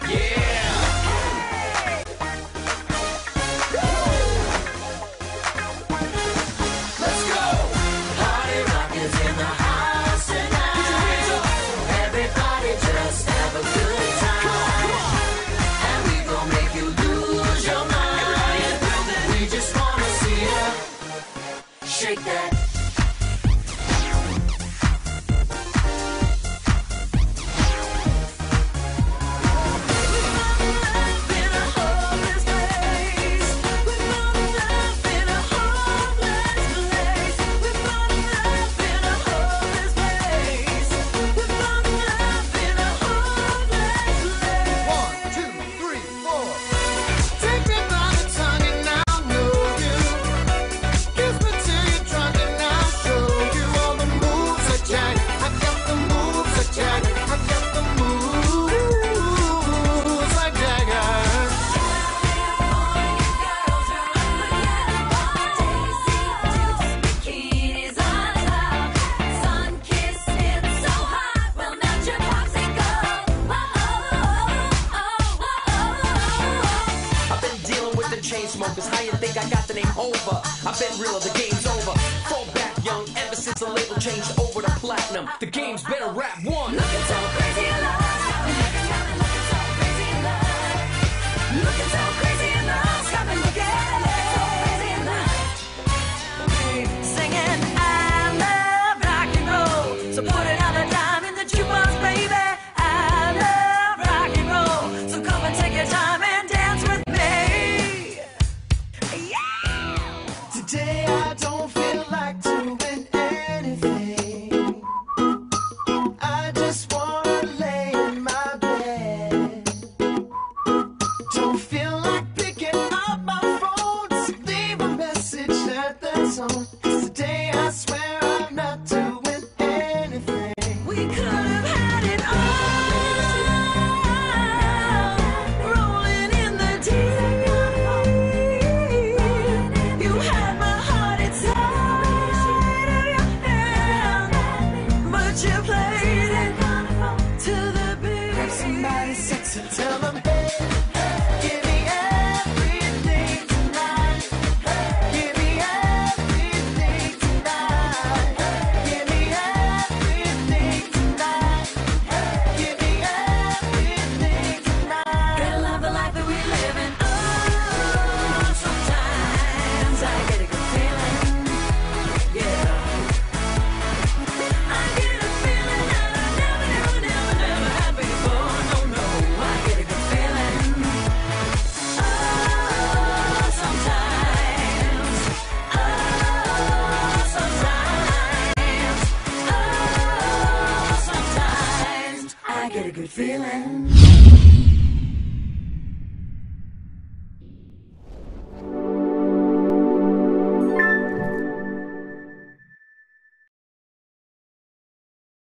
Shake that. Chain smokers, how you think I got the name Over? I've been real, the game's over. Fall back young, ever since the label changed over to platinum. The game's been a rap one. Looking so crazy in love. Looking so crazy in love. Looking so crazy in love. Stop and look at it. Singing I love rock and roll. So put another dime in the jukebox, baby. I love rock and roll. So come and take your time and dance with me. Today I don't feel like doing anything. I just wanna lay in my bed. Don't feel like picking up my phone to leave a message at the tone. 'Cause today I swear I'm not doing anything. We could have had it all, rolling in the deep. You had my heart inside of your hand, but you played it to the beat. Grab somebody sexy, tell them, hey, give me everything tonight. Give me everything tonight. Give me everything tonight. Give me everything tonight. Gotta love the life that we live in. Oh, sometimes I get a good feeling. Yeah, I get a feeling that I never had before. No, I get a good feeling. Oh, sometimes. Oh, sometimes. Oh, sometimes I get a good feeling.